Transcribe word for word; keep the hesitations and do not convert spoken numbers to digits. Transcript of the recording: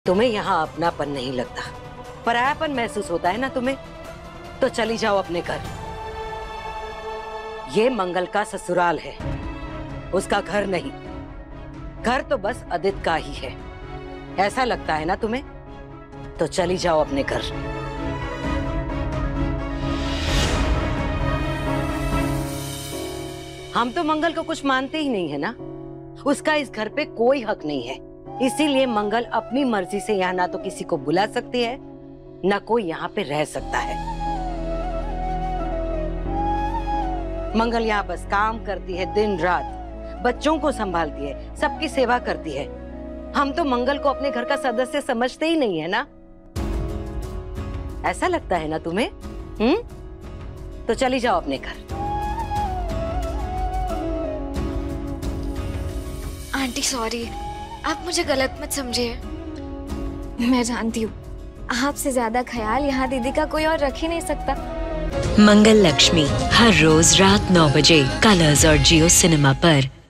तुम्हें यहाँ अपनापन नहीं लगता, परायापन महसूस होता है ना तुम्हें, तो चली जाओ अपने घर। ये मंगल का ससुराल है, उसका घर नहीं। घर तो बस अदित का ही है, ऐसा लगता है ना तुम्हें, तो चली जाओ अपने घर। हम तो मंगल को कुछ मानते ही नहीं है ना, उसका इस घर पे कोई हक नहीं है। इसीलिए मंगल अपनी मर्जी से यहाँ ना तो किसी को बुला सकती है, ना कोई यहाँ पे रह सकता है। मंगल यहाँ बस काम करती है दिन रात, बच्चों को संभालती है, सबकी सेवा करती है। हम तो मंगल को अपने घर का सदस्य समझते ही नहीं है ना, ऐसा लगता है ना तुम्हें? हम्म तो चली जाओ अपने घर। आंटी सॉरी, आप मुझे गलत मत समझिए। मैं जानती हूँ आपसे ज्यादा ख्याल यहाँ दीदी का कोई और रख ही नहीं सकता। मंगल लक्ष्मी हर रोज रात नौ बजे कलर्स और जियो सिनेमा पर।